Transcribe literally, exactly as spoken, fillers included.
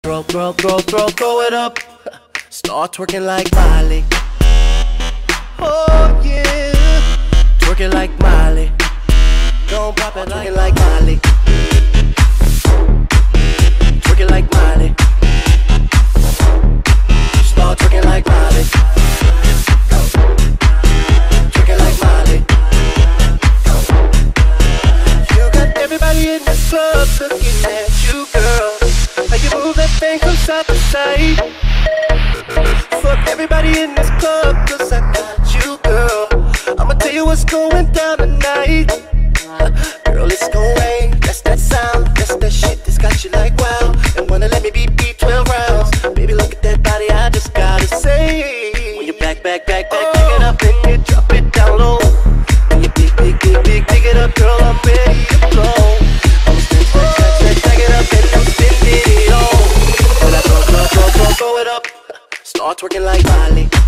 throw, throw, throw, throw, throw it up. Start twerking like Miley. Oh yeah, twerking like Miley. Don't pop it like, like Miley. Twerking like Miley. Start twerking like Miley. Twerking like Miley. You got everybody in this club looking at you, girl. How you move that thing from side to side. Fuck everybody in this club, cause I got you, girl. I'ma tell you what's going down tonight. Girl, it's gon' rain, that's that sound. That's that shit that's got you like wow. And wanna let me beat beat twelve rounds. Baby, look at that body, I just gotta say. When you back, back, back, back, oh. Pick it up and you drop it down low. When you big, big, big, big, pick it up, girl, I'm ready to blow. I'ma spin, spin, spin, spin, back it up and I'm spinning it all. When I throw, throw, throw, throw, throw it up. Start twerking like Miley.